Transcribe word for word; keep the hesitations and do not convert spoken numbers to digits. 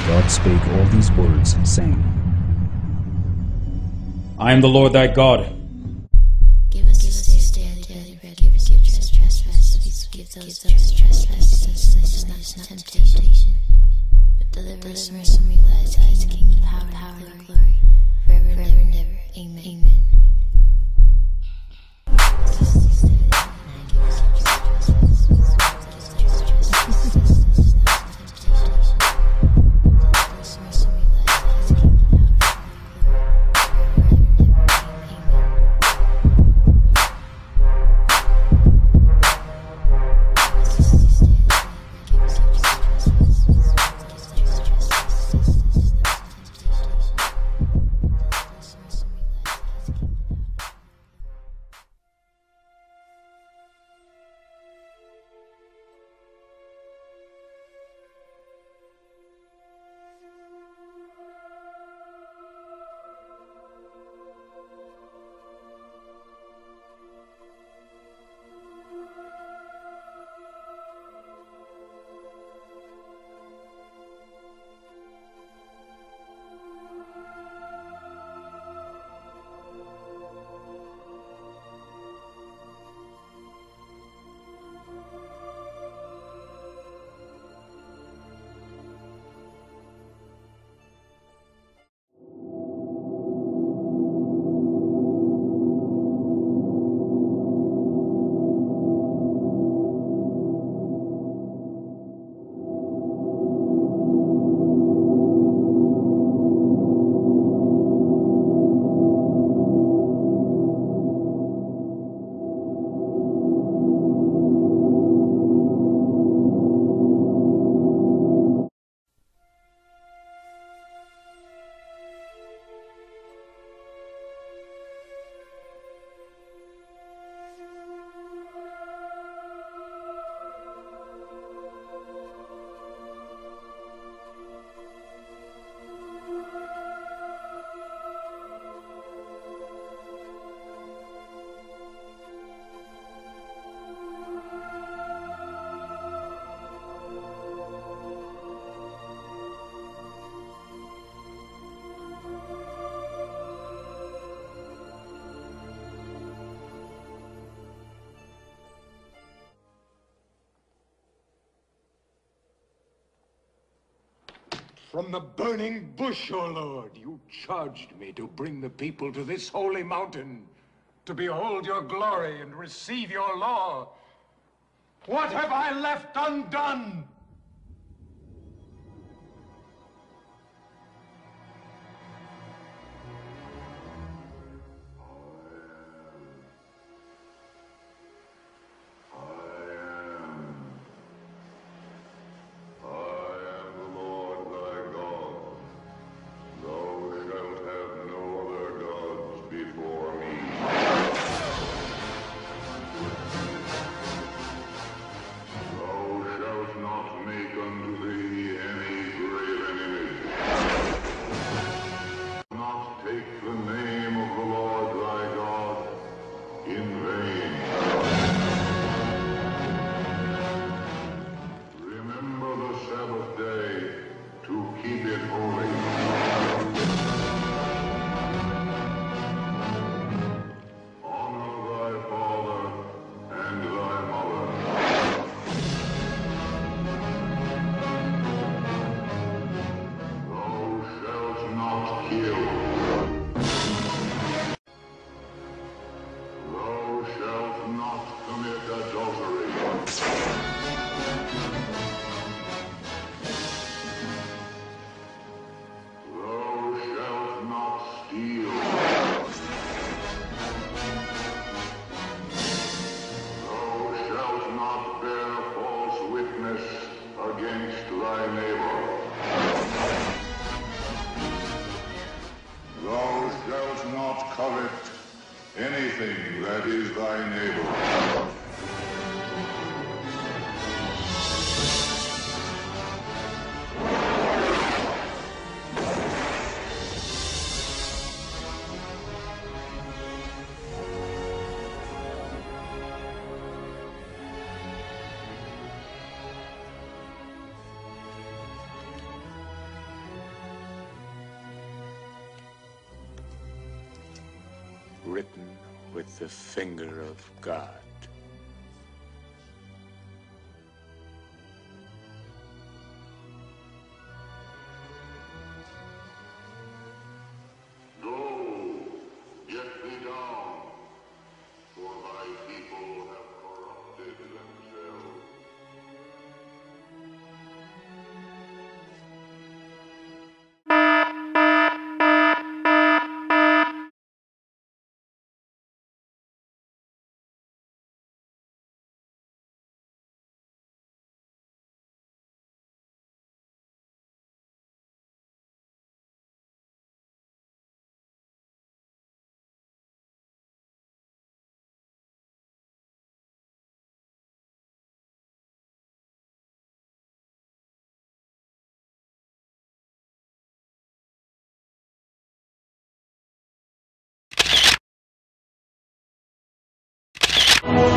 God spake all these words, saying, I am the Lord thy God. Give us this day our daily bread. Give us our trespasses. Give those trespasses us not into temptation, but deliver us from evil. Thy is the kingdom, power, and glory, forever and ever. Amen. Amen. From the burning bush, O Lord, you charged me to bring the people to this holy mountain, to behold your glory and receive your law. What have I left undone? Anything that is thy neighbor. written with the finger of God. Go, get thee down, for thy people have corrupted themselves. You